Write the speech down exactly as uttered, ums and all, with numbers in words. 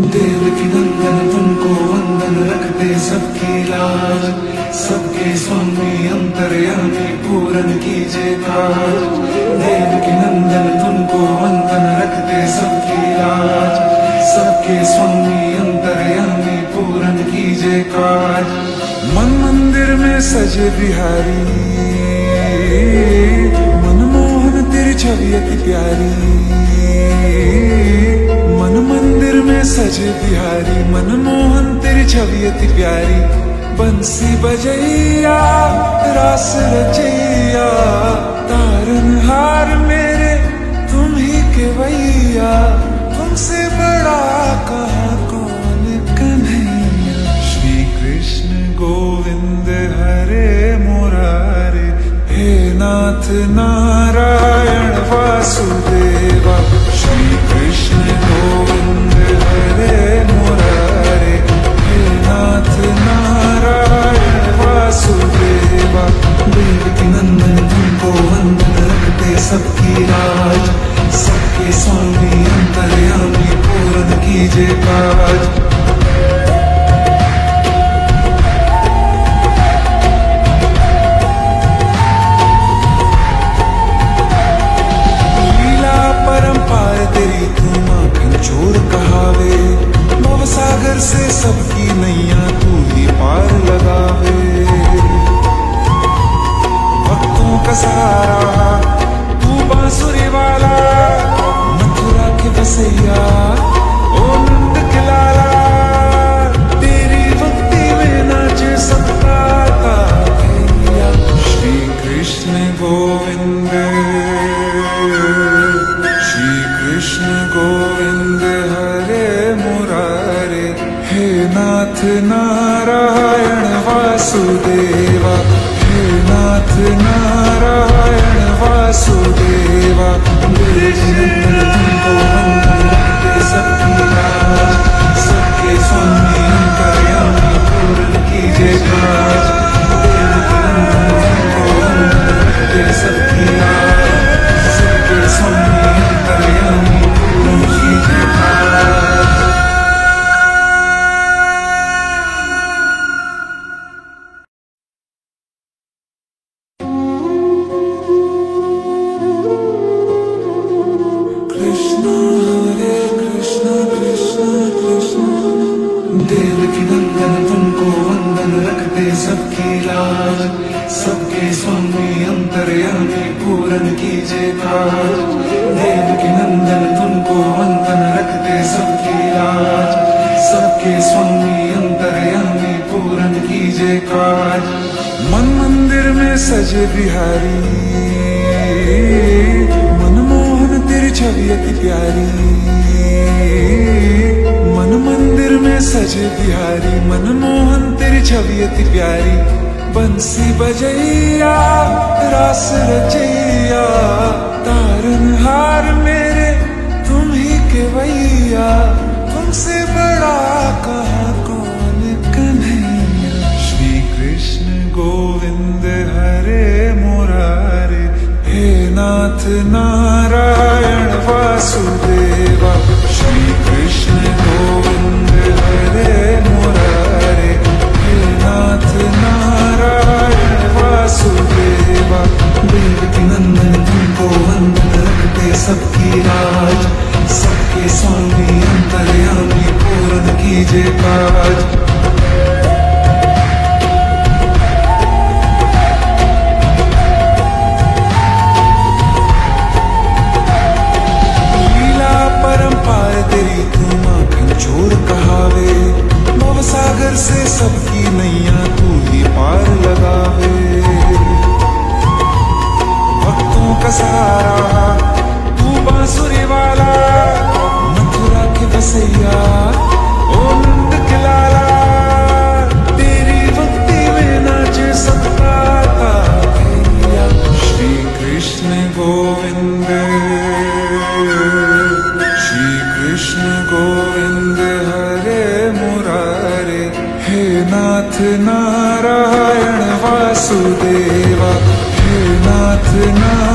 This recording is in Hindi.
देवकी नंदन तुमको वंदन रखते सबकी लाज, सबके स्वामी अंतर्यामी पूरन कीजिए काज। देवकी नंदन तुमको वंदन रखते सबकी लाज, सबके स्वामी अंतर्यामी पूरन कीजिए काज। मन मंदिर में सजे बिहारी, मनमोहन तेरी छवि अति प्यारी। मन मंदिर में सजे बिहारी, मनमोहन तेरी छवि अति प्यारी। बंसी बजैया रास रचैया, तारनहार मेरे तुम ही केवैया। तुमसे बड़ा कहाँ कौन कन्हैया। श्री कृष्ण गोविंद हरे मुरारे, हे नाथ नारायण वासुदेवा। श्री कृष्ण गोविंद हरे मुरारे, हे नाथ नारायण वासुदेवा। देवकी नंदन तुमको वंदन रखते सबकी लाज, सबके स्वामी अंतर्यामी पूरन कीजिए काज। चोर कहावे, भव सागर से सबकी नैया तू ही पार लगावे। भक्तों का सहारा तू बांसुरी वाला, मथुरा के बसैया ओ नंद के लाला। तेरी भक्ति में नाचे सबका ताकैया। श्री कृष्ण गोविंद, श्री कृष्ण गोविंद हरे मुरारे, हे नाथ नारायण वासुदेवा। हे नाथ नारायण वासुदेवा। तुमको वंदन रखते सबकी लाज, सबके स्वामी अंतर्यामी पूरन कीजिए काज। देवकी नंदन तुमको वंदन रखते सबकी लाज, सबके स्वामी अंतर्यामी पूरन कीजिए काज। देवकी नंदन तुमको वंदन रखते सबकी लाज, सबके स्वामी अंतर्यामी पूरन कीजिए काज। देवकी नंदन तुमको वंदन रखते सबकी लाज, सबके स्वामी अंतर्यामी पूरन कीजिए काज। मन मंदिर में सजे बिहारी, मनमोहन तेरी छवि अति प्यारी। मन मंदिर में सजे बिहारी, मनमोहन तेरी छवि अति प्यारी। बंसी बजैया रास रचैया, तारनहार मेरे तुम ही केवैया। तुमसे बड़ा कहाँ कौन कन्हैया। श्री कृष्ण गोविंद हरे मुरारे, हे नाथ नारायण वासुदेवा। श्री कृष्ण गोविंद हरे मुरारे, हे नाथ नारायण वासुदेवा। देवकी नंदन तुमको वंदन रखते सबकी लाज, सबके स्वामी अंतर्यामी पूरन कीजिए काज। तेरी तू माखन चोर कहावे, भव सागर से सबकी नैया तू ही पार लगावे। भक्तों का सहारा तू बांसुरी वाला, मथुरा के बसैया ओ नंद के लाला। तेरी भक्ति में नाचे सबका ताकैया। श्री कृष्ण गोविंद, श्री कृष्ण गोविंद हरे मुरारे, हे नाथ नारायण वासुदेवा। हे नाथ नारायण